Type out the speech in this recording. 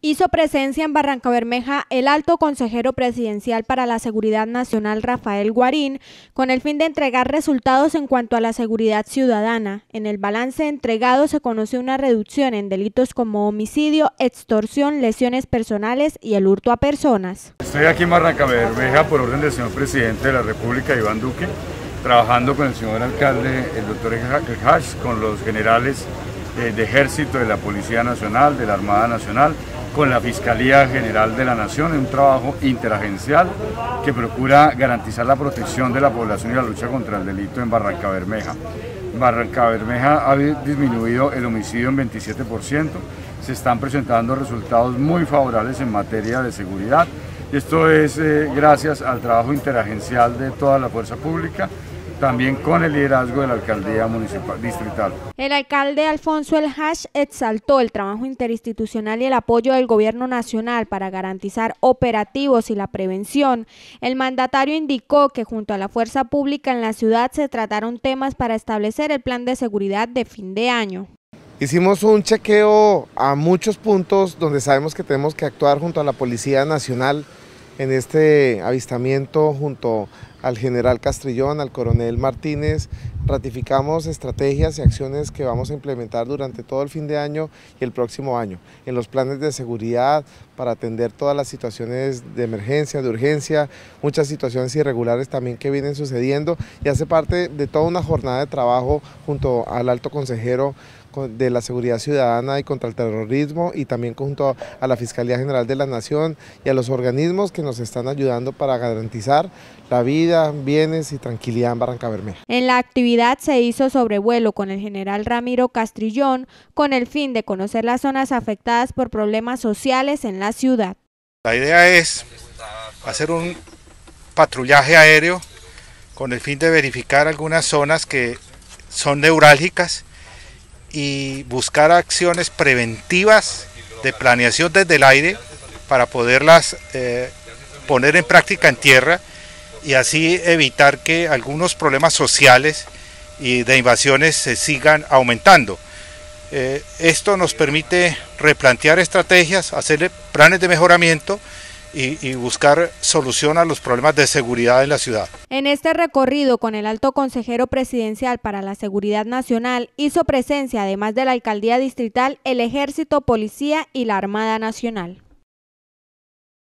Hizo presencia en Barrancabermeja el alto consejero presidencial para la Seguridad Nacional, Rafael Guarín, con el fin de entregar resultados en cuanto a la seguridad ciudadana. En el balance entregado se conoció una reducción en delitos como homicidio, extorsión, lesiones personales y el hurto a personas. Estoy aquí en Barrancabermeja por orden del señor presidente de la República, Iván Duque, trabajando con el señor alcalde, el doctor El Hash, con los generales de Ejército, de la Policía Nacional, de la Armada Nacional, con la Fiscalía General de la Nación, en un trabajo interagencial que procura garantizar la protección de la población y la lucha contra el delito en Barrancabermeja. Barrancabermeja ha disminuido el homicidio en 27%, se están presentando resultados muy favorables en materia de seguridad. Esto es gracias al trabajo interagencial de toda la fuerza pública, también con el liderazgo de la alcaldía municipal distrital. El alcalde Alfonso El Hash exaltó el trabajo interinstitucional y el apoyo del gobierno nacional para garantizar operativos y la prevención. El mandatario indicó que junto a la fuerza pública en la ciudad se trataron temas para establecer el plan de seguridad de fin de año. Hicimos un chequeo a muchos puntos donde sabemos que tenemos que actuar junto a la Policía Nacional en este avistamiento junto al general Castrillón, al coronel Martínez. Ratificamos estrategias y acciones que vamos a implementar durante todo el fin de año y el próximo año en los planes de seguridad para atender todas las situaciones de emergencia, de urgencia, muchas situaciones irregulares también que vienen sucediendo, y hace parte de toda una jornada de trabajo junto al alto consejero de la seguridad ciudadana y contra el terrorismo, y también junto a la Fiscalía General de la Nación y a los organismos que nos están ayudando para garantizar la vida, bienes y tranquilidad en Barrancabermeja. En la actividad se hizo sobrevuelo con el general Ramiro Castrillón con el fin de conocer las zonas afectadas por problemas sociales en la ciudad. La idea es hacer un patrullaje aéreo con el fin de verificar algunas zonas que son neurálgicas y buscar acciones preventivas de planeación desde el aire para poderlas poner en práctica en tierra y así evitar que algunos problemas sociales y de invasiones se sigan aumentando. Esto nos permite replantear estrategias, hacer planes de mejoramiento y buscar solución a los problemas de seguridad en la ciudad. En este recorrido con el alto consejero presidencial para la seguridad nacional hizo presencia, además de la alcaldía distrital, el Ejército, Policía y la Armada Nacional.